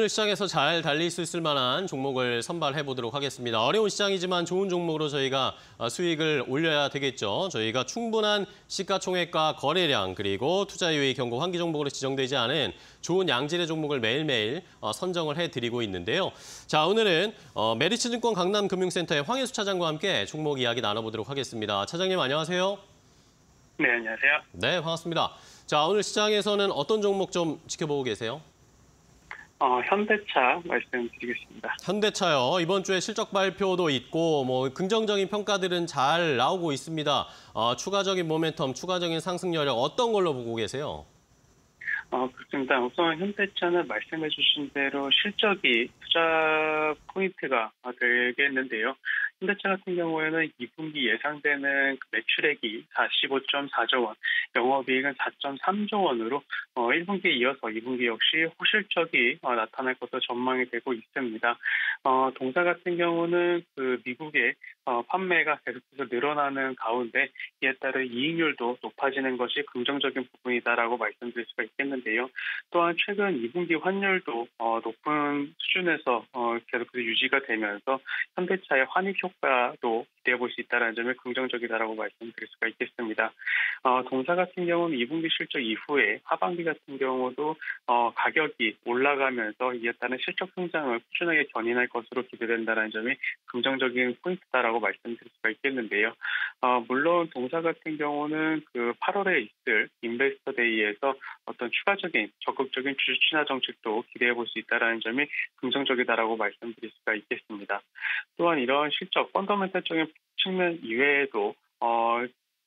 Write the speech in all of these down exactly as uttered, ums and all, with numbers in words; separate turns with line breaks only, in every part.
오늘 시장에서 잘 달릴 수 있을 만한 종목을 선발해 보도록 하겠습니다. 어려운 시장이지만 좋은 종목으로 저희가 수익을 올려야 되겠죠. 저희가 충분한 시가총액과 거래량 그리고 투자 유의 경고 환기 종목으로 지정되지 않은 좋은 양질의 종목을 매일매일 선정을 해드리고 있는데요. 자, 오늘은 메리츠증권 강남금융센터의 황혜수 차장과 함께 종목 이야기 나눠보도록 하겠습니다. 차장님 안녕하세요.
네, 안녕하세요.
네, 반갑습니다. 자, 오늘 시장에서는 어떤 종목 좀 지켜보고 계세요?
어, 현대차 말씀드리겠습니다.
현대차요. 이번 주에 실적 발표도 있고 뭐 긍정적인 평가들은 잘 나오고 있습니다. 어, 추가적인 모멘텀, 추가적인 상승 여력 어떤 걸로 보고 계세요?
어, 그렇습니다. 우선 현대차는 말씀해 주신 대로 실적이 투자 포인트가 되겠는데요. 현대차 같은 경우에는 이 분기 예상되는 매출액이 사십오 점 사조 원, 영업이익은 사 점 삼조 원으로 어, 일 분기에 이어서 이 분기 역시 호실적이 어, 나타날 것으로 전망이 되고 있습니다. 어, 동사 같은 경우는 그 미국의 어, 판매가 계속해서 늘어나는 가운데 이에 따라 이익률도 높아지는 것이 긍정적인 부분이다라고 말씀드릴 수가 있겠는데요. 또한 최근 이 분기 환율도 어, 높은 수준에서 어, 계속해서 유지가 되면서 현대차의 환입 효과도 기대해 볼 수 있다는 점이 긍정적이다라고 말씀드릴 수가 있겠습니다. 어, 동사 같은 경우는 이 분기 실적 이후에 하반기 같은 경우도 어, 가격이 올라가면서 이에 따른 실적 성장을 꾸준하게 견인할 것으로 기대된다는 점이 긍정적인 포인트다라고 말씀드릴 수가 있겠는데요. 어, 물론 동사 같은 경우는 그 팔월에 있을 인베스터 데이에서 어떤 추가적인 적극적인 주주 친화 정책도 기대해 볼 수 있다는 점이 긍정적이다라고 말씀드릴 수가 있겠습니다. 또한 이러한 실적 펀더멘탈적인 측면 이외에도 어,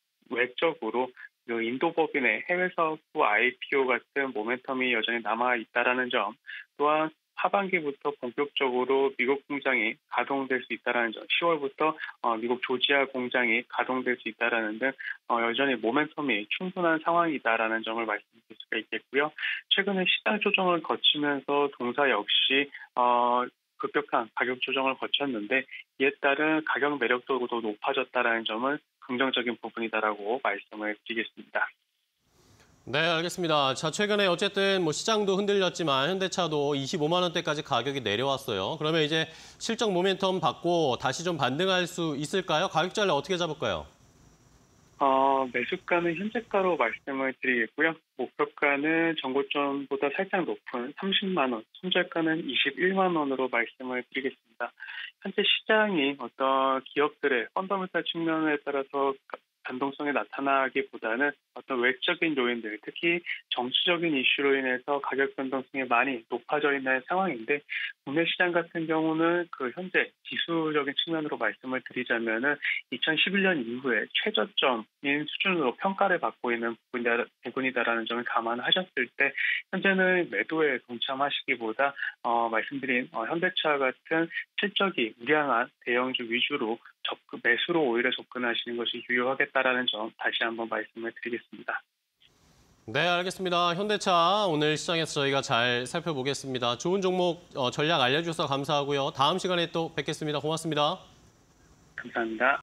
외적으로 그 인도 법인의 해외 사업부 아이피오 같은 모멘텀이 여전히 남아 있다라는 점, 또한 하반기부터 본격적으로 미국 공장이 가동될 수 있다는 점, 시월부터 어, 미국 조지아 공장이 가동될 수 있다는 등 어, 여전히 모멘텀이 충분한 상황이다라는 점을 말씀드릴 수가 있겠고요. 최근에 시장 조정을 거치면서 동사 역시 어, 급격한 가격 조정을 거쳤는데 이에 따른 가격 매력도도 높아졌다는 점은 긍정적인 부분이다라고 말씀을 드리겠습니다.
네, 알겠습니다. 자, 최근에 어쨌든 뭐 시장도 흔들렸지만 현대차도 이십오만 원대까지 가격이 내려왔어요. 그러면 이제 실적 모멘텀 받고 다시 좀 반등할 수 있을까요? 가격 전략 어떻게 잡을까요?
어, 매수가는 현재가로 말씀을 드리겠고요. 목표가는 전고점보다 살짝 높은 삼십만 원, 손절가는 이십일만 원으로 말씀을 드리겠습니다. 현재 시장이 어떤 기업들의 펀더멘탈 측면에 따라서 변동성이 나타나기보다는 어떤 외적인 요인들, 특히 정치적인 이슈로 인해서 가격 변동성이 많이 높아져 있는 상황인데, 국내 시장 같은 경우는 그 현재 지수적인 측면으로 말씀을 드리자면은 이천십일 년 이후에 최저점인 수준으로 평가를 받고 있는 부분이다, 부분이다라는 점을 감안하셨을 때 현재는 매도에 동참하시기보다 어, 말씀드린 어, 현대차 같은 실적이 우량한 대형주 위주로 접근, 매수로 오히려 접근하시는 것이 유효하겠다라는 점 다시 한번 말씀을 드리겠습니다.
네, 알겠습니다. 현대차 오늘 시장에서 저희가 잘 살펴보겠습니다. 좋은 종목 어, 전략 알려주셔서 감사하고요. 다음 시간에 또 뵙겠습니다. 고맙습니다.
감사합니다.